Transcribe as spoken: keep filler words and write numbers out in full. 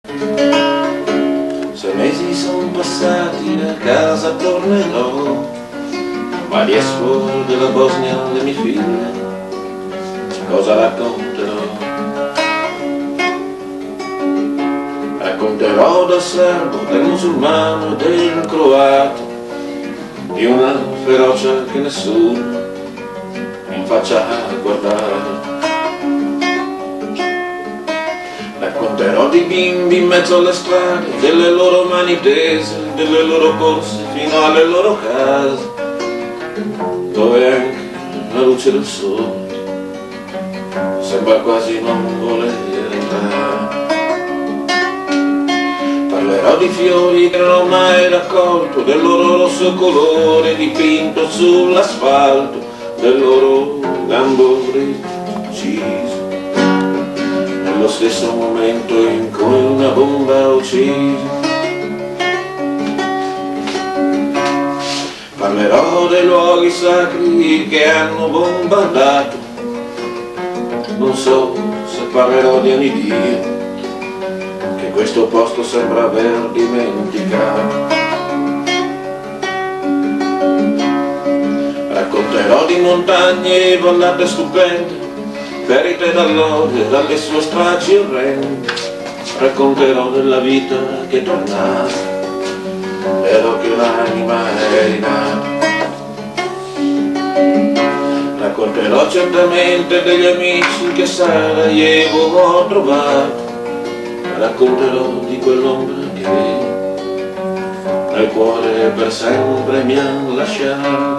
Sei mesi sono passati, a casa tornerò, ma di fuori della Bosnia le mie figlie, cosa racconterò? Racconterò del serbo, del musulmano e del croato, di una ferocia che nessuno mi faccia guardare. Racconterò di bimbi in mezzo alle strade, delle loro mani tese, delle loro corse fino alle loro case, dove anche la luce del sole sembra quasi non voler entrare. Parlerò di fiori che non ho mai raccolto, del loro rosso colore dipinto sull'asfalto, del loro gambo ucciso nello stesso momento in cui una bomba ha ucciso. Parlerò dei luoghi sacri che hanno bombardato, non so se parlerò di ogni Dio che questo posto sembra aver dimenticato. Racconterò di montagne e vallate stupende, ferite dall'odio e dalle sue stragi orrende. Racconterò della vita che tornava, vedo che l'anima è rinata. Racconterò certamente degli amici che a Sarajevo ho trovato, racconterò di quell'ombra che nel cuore per sempre mi ha lasciato.